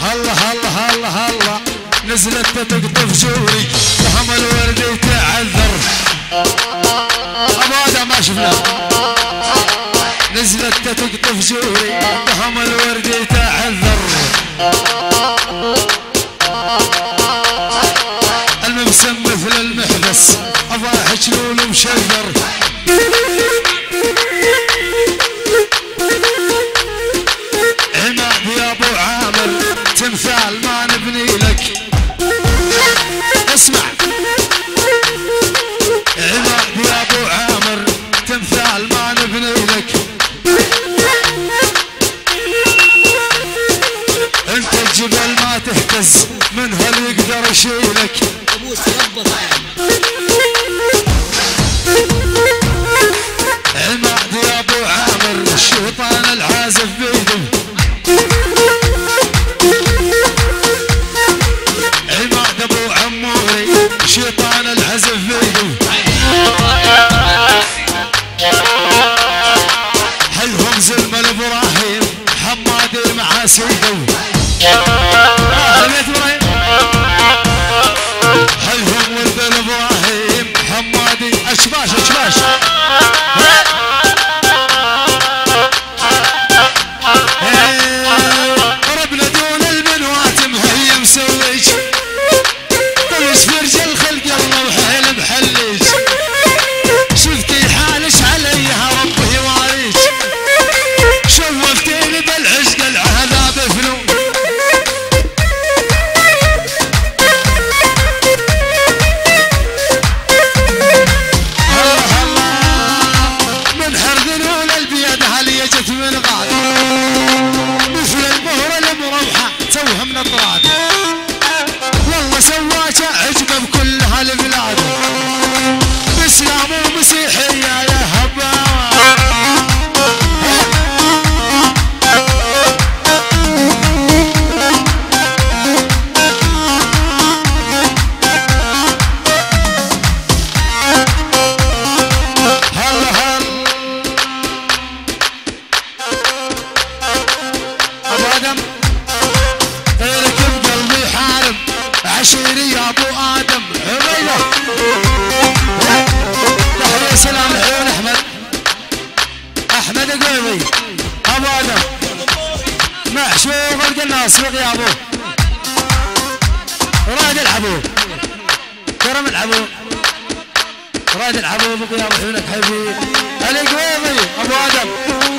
هلا هلا هلا هلا نزلت تقطف جوري وهم الورد يتعذر. ابو ادم ما شفناه. نزلت تقطف جوري وهم الورد يتعذر. المبسم مثل المحبس افاح شلول ومشذر. عماد يا ابو عامر تمثال ما نبني لك. اسمع عماد يا ابو عامر تمثال ما نبني لك. انت الجبل ما تهتز من هل يقدر يشيلك. عماد يا ابو عامر الشيطان العازف بيده. عماد ابو عموري شيطان العزف بيده. حلهم زلم الابراهيم حمادي مع سيده. حلهم ولد الابراهيم حمادي اشباش اشباش. ربنا دون المنوات مهيم سويج. طلش فرج الخلق الله وحيل محليج. شفتي حالش علي يا ربي يواريج. شوفتيني بالعشق العذاب فنون. جت من غاد مثل البهر المروحة توها من الطراد. والله سواك عجبه بكل هالبلاد. باسلام ومسيحية يا هبا. عشيري يا ابو ادم عبيده. تحية سلام العيون احمد قويبي ابو ادم معشوق القناص يا ابو. راد العبو كرم العبو راد العبو يا ابو عيونك حبيبي. علي قويبي ابو ادم.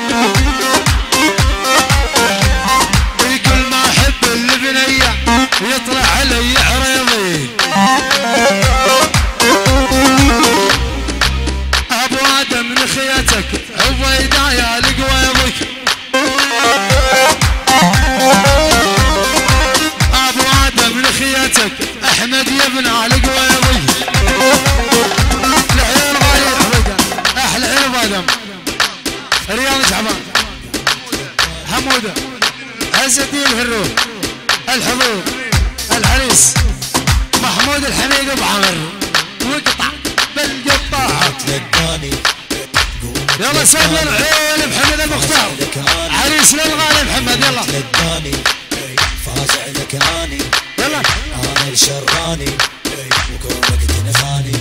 كل ما احب البنيه يطلع علي عريضي. ابو ادم نخيتك عبيده يا القويضي. ابو ادم نخيتك احمد يا ابن القويضي. العيون غايب عبيده احلى عين ابو ادم. رياض شعبان حموده عز الدين الهروب الحضور العريس محمود الحميد ابو عامر. وقطع بالقطاعات يلا سلم العيون محمد المختار عريس للغالي محمد. يلا فازع ذكاني يلا انا الشراني وكونك تنفاني.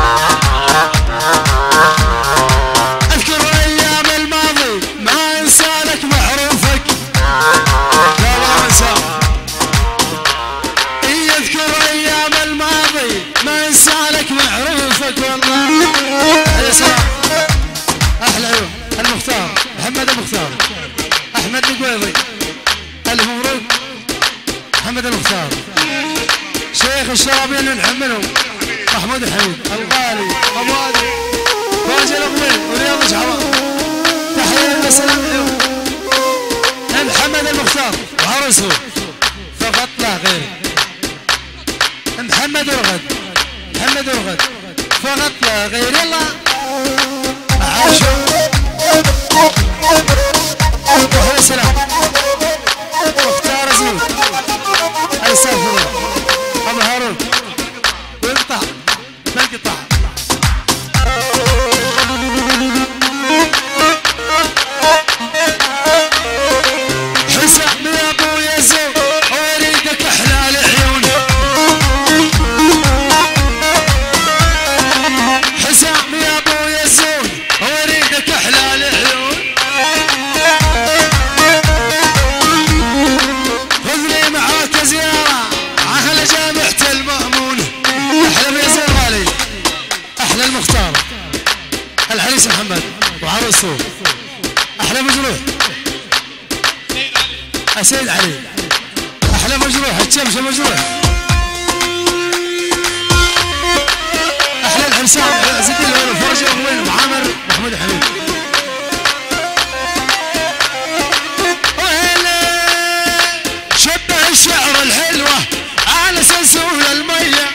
اذكر ايام الماضي ما انسى العريس محمد وعروسه احلى مجروح سيد علي احلى مجروح الشمس مجروح احلى العرسان عز الدين الفرج وعامر محمد حميد شبه الشعر الحلوه على سنسول الميه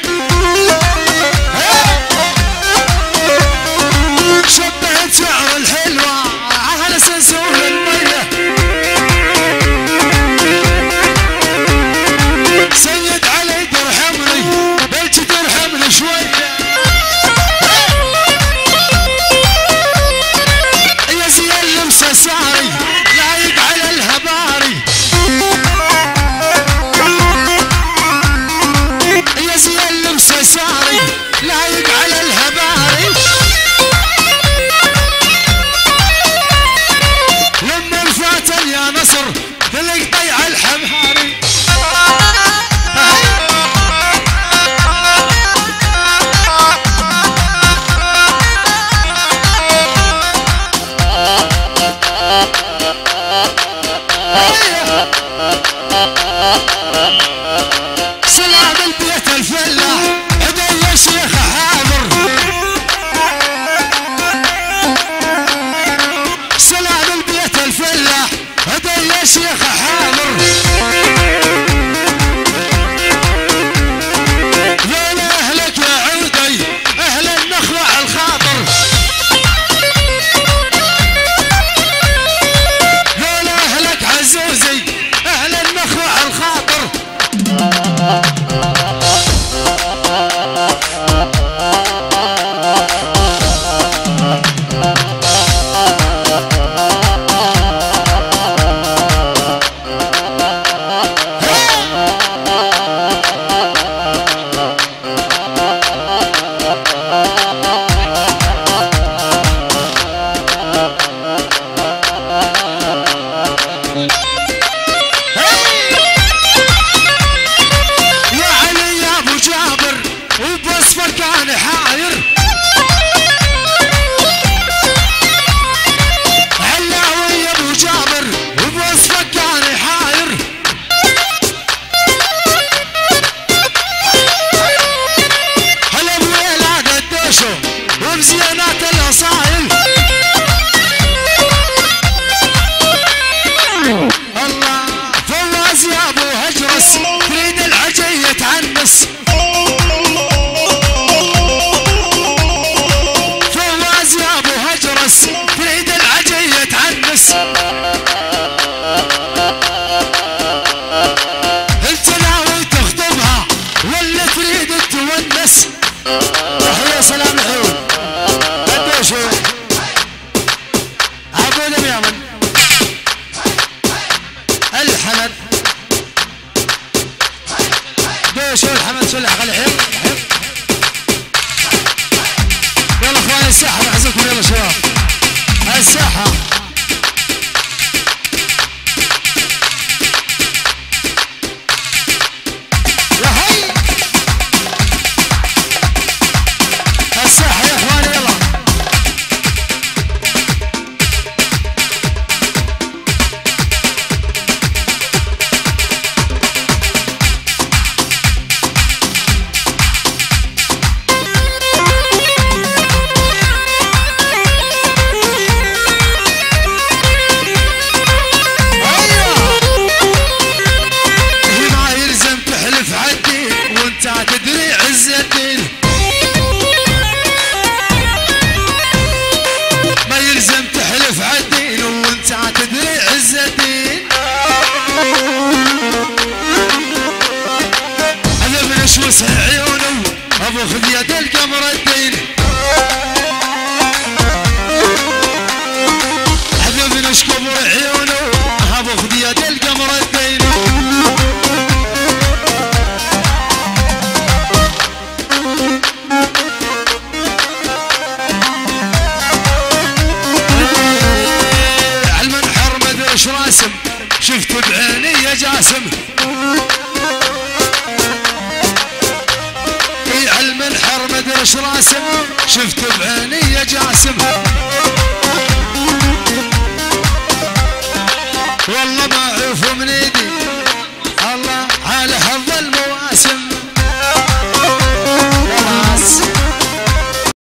شبهت شعر الحلوه على سنسول الميه سيد علي ترحمني بلجي ترحمني شويه يا زي اللمسه ساري لايق على الهباري يا زي اللمسه ساري لايق على الهباري لما الفاتن يا نصر تلق طيع الحمهاري سلام البيت الفلاح هدي يا شيخ حاضر سلام البيت الفلاح هدي يا شيخ حاضر ذول اهلك يا عودي اهل النخوة على الخاطر ذول اهلك عزوزي اهل النخوة على الخاطر وبزيانات الاصايل الله فواز يا ابو هجرس تريد العجيه تعنس فواز يا ابو هجرس تريد العجيه تعنس انت ناوي تخطبها ولا تريد تونس يا سلام الحلو قديشو عبود اليمن الحمد ديشو الحمد سلح الحب يلا اخواني الساحه نعزكم يلا شباب الساحه الساحه يا اخواني يلا شفت بعيني يا جاسم والله ما